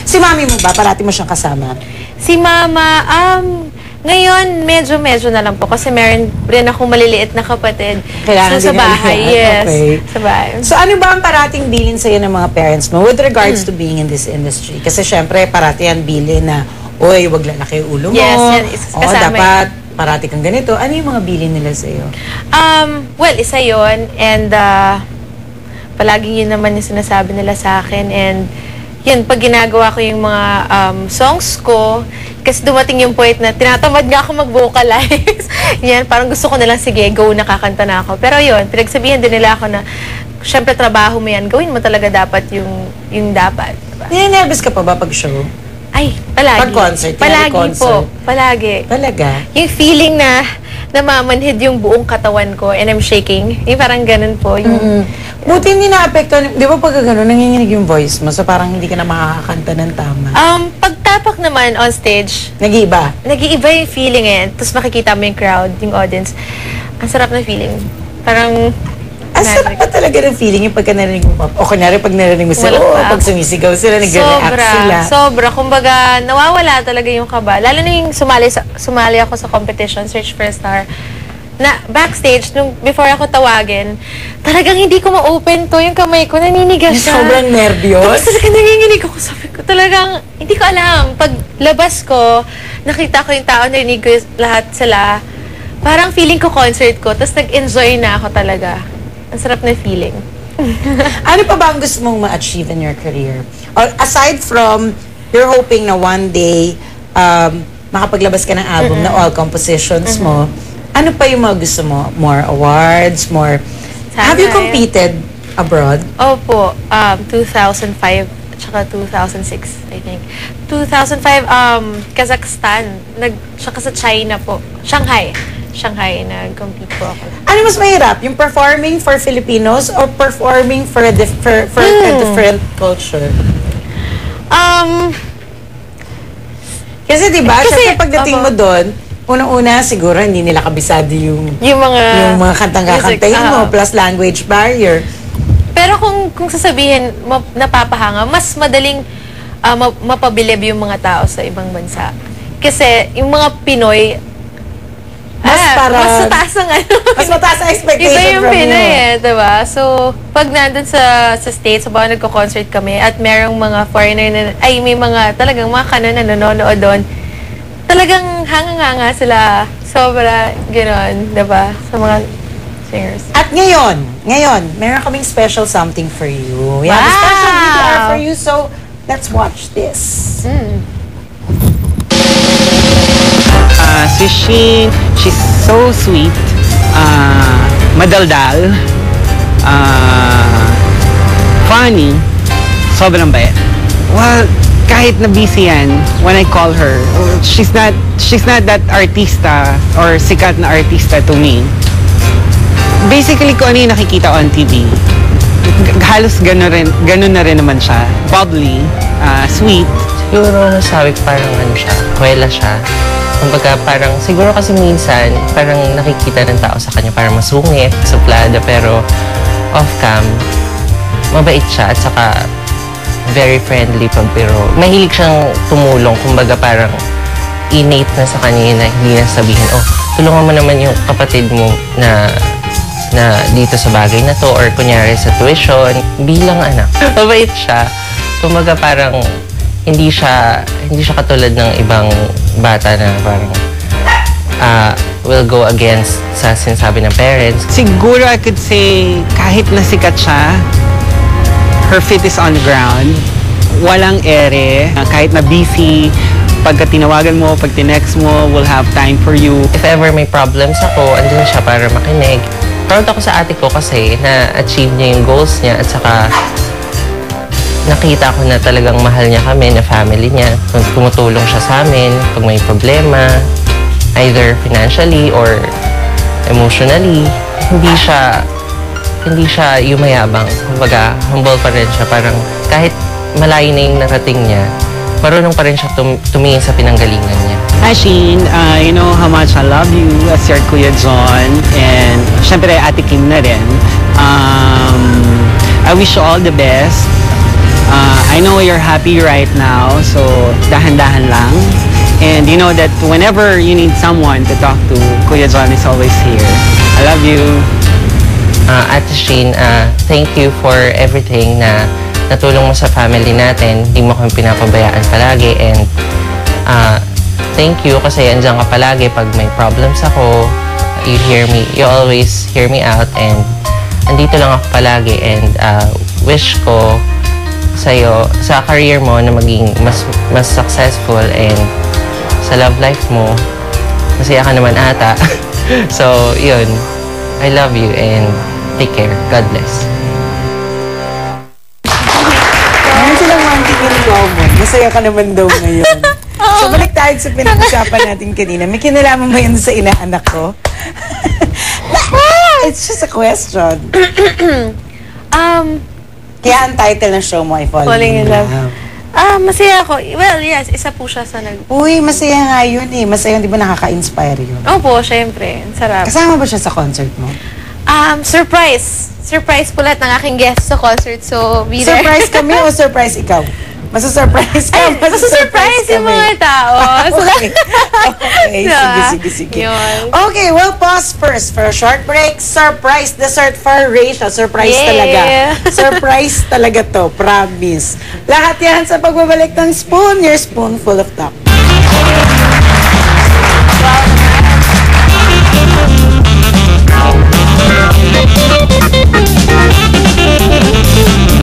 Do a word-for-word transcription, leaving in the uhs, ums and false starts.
Si mami mo ba, parati mo siyang kasama? Si mama, um, ngayon, medyo-medyo na lang po. Kasi meron rin akong maliliit na kapatid. Kailangan so, sa din bahay, yan. yes. Okay. Sa bahay. So, ano ba ang parating bilin sa'yo ng mga parents mo with regards mm. to being in this industry? Kasi syempre, parati yan bilin na, uy, wag lalaki yung ulo mo. Yes, yan. O, dapat parati kang ganito. Ano yung mga bilin nila sa'yo? Um, well, isa yun. And, uh, palagi yun naman yung sinasabi nila sa akin. And, yun, pag ginagawa ko yung mga um, songs ko, kasi dumating yung point na tinatamad nga ako mag-vocalize. Yan, parang gusto ko na lang, sige, go, nakakanta na ako. Pero yun, pinagsabihan din nila ako na, syempre, trabaho mo yan, gawin mo talaga dapat yung, yung dapat. Diba? Ninenervous ka pa ba pag show? Ay, palagi. Pag concert? Palagi concert. po. Palagi. Talaga? Yung feeling na namamanhid yung buong katawan ko and I'm shaking. Yung parang ganun po. Yung, mm-hmm. Buti hindi na-apekto. Di ba pag gano'n, nanginginig yung voice mo? So parang hindi ka na makakakanta ng tama. Um, pagtapak naman on stage, nag-iiba? Nag-iiba yung feeling eh. Tapos makikita mo yung crowd, yung audience. Ang sarap na feeling. Parang... Ang sarap pa talaga ng feeling yung pagka narinig mo. O kunyari pag narinig mo sila, oh, pag sumisigaw sila, nag-react sila. Sobra. Kumbaga, nawawala talaga yung kaba. Lalo na yung sumali, sa, sumali ako sa competition, Search for a Star. Na backstage, nung before ako tawagin, talagang hindi ko ma-open to. Yung kamay ko, naninigas siya. Sobrang nervyos? Tapos talagang nanginginig ako. Sabi ko, talagang, hindi ko alam. Pag labas ko, nakita ko yung tao, narinig ko lahat sila. Parang feeling ko concert ko. Tapos nag-enjoy na ako talaga. Ang sarap na feeling. Ano pa ba ang gusto mong ma-achieve in your career? Or aside from, you're hoping na one day, um, makapaglabas ka ng album mm-hmm. na all compositions mm-hmm. mo, ano pa yung mga gusto mo? More awards? More... Sana Have you competed abroad? Opo. Um, two thousand five tsaka two thousand six, I think. two thousand five, um, Kazakhstan. Nag, tsaka sa China po. Shanghai. Shanghai, nag-compete po ako. Ano mas mahirap? Yung performing for Filipinos or performing for a, dif for, for hmm. a different culture? Um, kasi diba, syempre pagdating uh, mo doon, unang-una siguro hindi nila kabisado yung, yung mga, yung mga kantang-kakantayin uh, mo plus language barrier. Pero kung, kung sasabihin, map, napapahanga, mas madaling uh, mapabilib yung mga tao sa ibang bansa. Kasi yung mga Pinoy, mas ah, para mas mataas ang ano. Mas mataas ang expectation iba yung from Pinoy you. Eh, diba? So, pag nandun sa, sa States, sa baka nagko-concert kami, at merong mga foreigner na, ay may mga, talagang mga kanon na nanonood doon, talagang hanga-hanga sila. Sobra, gano'n, diba? Sa mga singers. At ngayon, ngayon, meron kaming special something for you. We wow. have a special V T R for you, so let's watch this. Mm. Uh, si Shein, she's so sweet, uh, madaldal, uh, funny, sobrang bait. Well, kahit na busy yan, when I call her, she's not, she's not that artista or sikat na artista to me. Basically, kung ano yung nakikita on T V, halos gano'n rin, gano'n na rin naman siya. Bubbly, uh, sweet. Siguro masabi ko parang ano siya, kwela siya. Kumbaga parang, siguro kasi minsan, parang nakikita ng tao sa kanya parang masungit, suplada, pero off-cam, mabait siya at saka very friendly pag pero mahilig siyang tumulong. Kumbaga parang innate na sa kanya na hindi na sabihin, oh, tulungan mo naman yung kapatid mo na na dito sa bagay na to or kunyari sa tuition. Bilang anak, mabait siya. Kumbaga parang hindi siya hindi siya katulad ng ibang bata na parang uh, will go against sa sinasabi ng parents. Siguro I could say kahit nasikat siya, her feet is on the ground. Walang ere. Kahit na busy, pagka tinawagan mo, pag tinext mo, we'll have time for you. If ever may problems ako, andun siya para makinig. Proud ako sa ate ko kasi na-achieve niya yung goals niya at saka nakita ko na talagang mahal niya kami, na family niya. Tumutulong siya sa amin pag may problema, either financially or emotionally. Hindi siya, hindi siya yumayabang. Kumbaga, humble pa rin siya. Parang kahit malayo na yung narating niya, marunong pa rin siya tum tumingin sa pinanggalingan niya. Hi, Shein. Uh, you know how much I love you as your Kuya John. And syempre, Ate Kim na rin. Um, I wish you all the best. Uh, I know you're happy right now, so dahan-dahan lang. And you know that whenever you need someone to talk to, Kuya John is always here. I love you. Uh, Ate Shane, uh, thank you for everything na natulong mo sa family natin. Hindi mo kami pinapabayaan palagi. And uh, thank you kasi andyan ka palagi pag may problems ako. You hear me, you always hear me out. And andito lang ako palagi. And uh, wish ko sa'yo, sa career mo na maging mas, mas successful. And sa love life mo, masaya ka naman ata. So, yun. I love you and take care. God bless. Ano silang wanting yung common? Masaya ka naman daw ngayon. So, balik tayo sa pinag-usapan natin kanina. May kinalaman mo yun sa inaanak ko? It's just a question. Um, Kaya ang title ng show mo ay Falling, Falling in Love. Love. ah, masaya ako. Well, yes, isa po siya sa nag... Uy, masaya nga yun eh. Masaya, di ba nakaka-inspire yun? Opo, syempre. Ang sarap. Kasama ba siya sa concert mo? Um, surprise. Surprise po lahat ng aking guests sa concert. So, be there. Surprise kami o surprise ikaw? Masa-surprise ka? Ay, masa-surprise yung kami. mga tao. So, Okay. Okay, sige, Diba? sige, sige. Yun. Okay, we'll pause first for a short break. Surprise dessert for Rachel. Surprise Yeah. talaga. Surprise talaga to, promise. Lahat yan sa pagbabalik ng Spoon, your spoonful of talk.